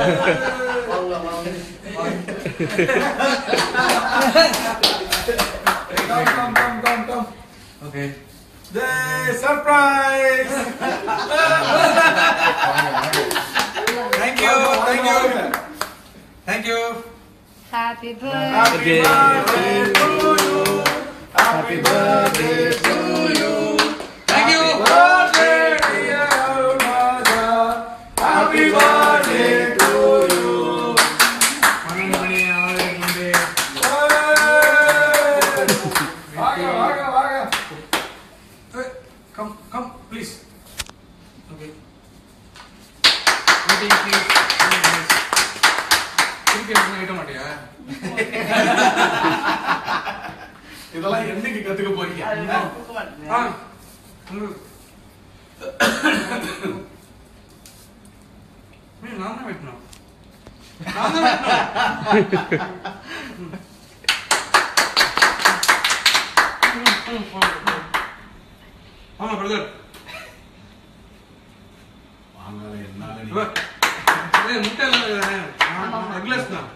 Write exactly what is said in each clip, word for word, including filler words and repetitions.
வாங்க வாங்க. Come come come come come. Okay. The surprise. Thank you, thank you, thank you. Happy birthday. Happy birthday to you. Happy birthday to you. Thank you. Happy birthday, dear Raja. Happy birthday to you. Manamani avalunde. Vaga vaga vaga. Come come please. Okay. Meeting please. இதெல்லாம் என்னைக்கு கத்துக்க போறீங்க? நான் தான் வெட்டணும். நான் தான் வெட்டணும். ஆமா பிரதர். வாங்கல என்னால நீ. ஏய் முட்டை இல்ல. அக்லஸ் தான்.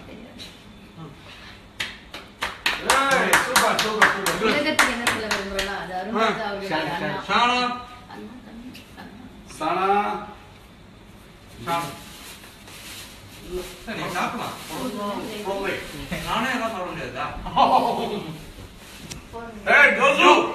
ஏய் சூப்பர் சூப்பர் சூப்பர். உலகத்துக்கு என்ன சொல்ல விரும்புறேன்னா அது அருணாச்சா அவருடைய அண்ணா. சானா அண்ணா தம்பி அண்ணா. சானா சானா. சரி சாப்பிடா. போவே. நானே எல்லாம் சாப்பிட முடியாதா? ஏய் ஜோசு